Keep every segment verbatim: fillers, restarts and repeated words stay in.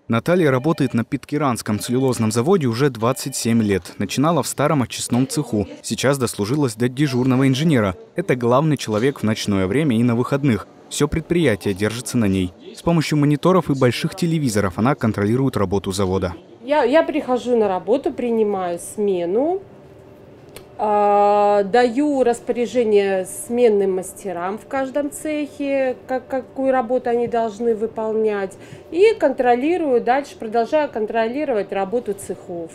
Наталья работает на Питкяранском целлюлозном заводе уже двадцать семь лет. Начинала в старом очистном цеху. Сейчас дослужилась до дежурного инженера. Это главный человек в ночное время и на выходных. Все предприятие держится на ней. С помощью мониторов и больших телевизоров она контролирует работу завода. Я, я прихожу на работу, принимаю смену. Даю распоряжение сменным мастерам в каждом цехе, как, какую работу они должны выполнять. И контролирую, дальше продолжаю контролировать работу цехов.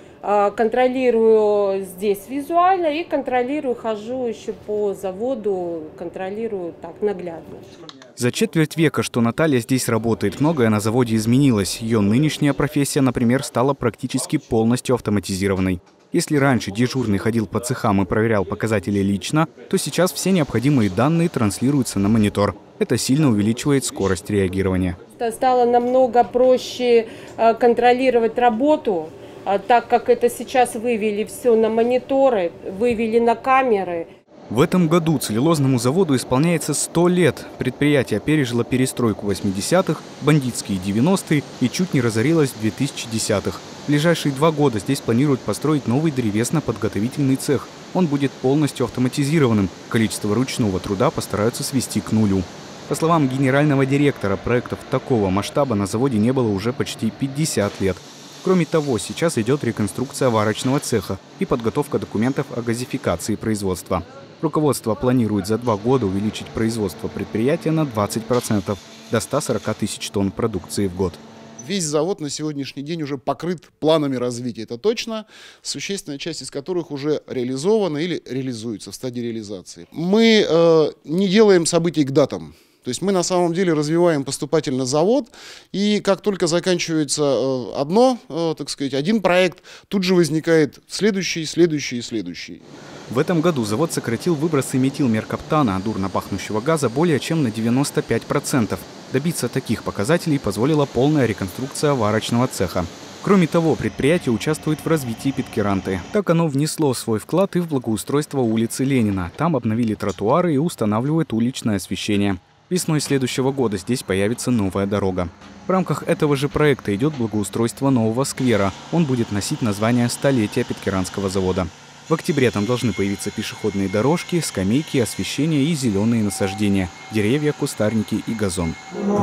Контролирую здесь визуально и контролирую, хожу еще по заводу, контролирую так наглядно. За четверть века, что Наталья здесь работает, многое на заводе изменилось. Ее нынешняя профессия, например, стала практически полностью автоматизированной. Если раньше дежурный ходил по цехам и проверял показатели лично, то сейчас все необходимые данные транслируются на монитор. Это сильно увеличивает скорость реагирования. Стало намного проще контролировать работу, так как это сейчас вывели все на мониторы, вывели на камеры. В этом году целлюлозному заводу исполняется сто лет. Предприятие пережило перестройку восьмидесятых, бандитские девяностые и чуть не разорилось в две тысячи десятых. В ближайшие два года здесь планируют построить новый древесно-подготовительный цех. Он будет полностью автоматизированным. Количество ручного труда постараются свести к нулю. По словам генерального директора, проектов такого масштаба на заводе не было уже почти пятьдесят лет. Кроме того, сейчас идет реконструкция варочного цеха и подготовка документов о газификации производства. Руководство планирует за два года увеличить производство предприятия на двадцать процентов до ста сорока тысяч тонн продукции в год. Весь завод на сегодняшний день уже покрыт планами развития, это точно, существенная часть из которых уже реализована или реализуется в стадии реализации. Мы э, не делаем событий к датам. То есть мы на самом деле развиваем поступательно завод, и как только заканчивается одно, так сказать, один проект, тут же возникает следующий, следующий и следующий. В этом году завод сократил выбросы метилмеркаптана, дурно пахнущего газа, более чем на девяносто пять процентов. Добиться таких показателей позволила полная реконструкция варочного цеха. Кроме того, предприятие участвует в развитии Питкяранты. Так оно внесло свой вклад и в благоустройство улицы Ленина. Там обновили тротуары и устанавливают уличное освещение. Весной следующего года здесь появится новая дорога. В рамках этого же проекта идет благоустройство нового сквера. Он будет носить название «Столетие Питкяранского завода». В октябре там должны появиться пешеходные дорожки, скамейки, освещение и зеленые насаждения, деревья, кустарники и газон.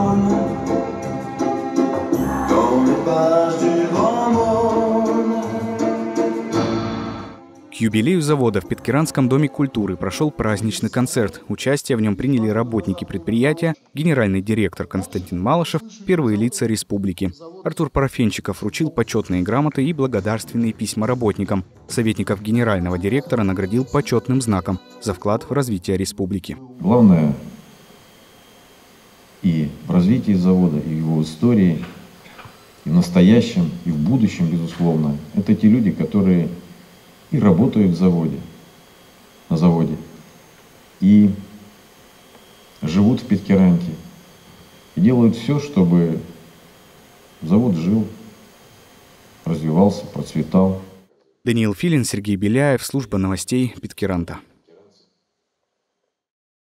К юбилею завода в Питкяранском доме культуры прошел праздничный концерт. Участие в нем приняли работники предприятия, генеральный директор Константин Малышев, первые лица республики. Артур Парафенчиков вручил почетные грамоты и благодарственные письма работникам. Советников генерального директора наградил почетным знаком за вклад в развитие республики. Главное и в развитии завода, и в его истории, и в настоящем, и в будущем, безусловно, это те люди, которые и работают в заводе, на заводе, и живут в Питкяранте, и делают все, чтобы завод жил, развивался, процветал. Даниил Филин, Сергей Беляев, служба новостей Питкяранта.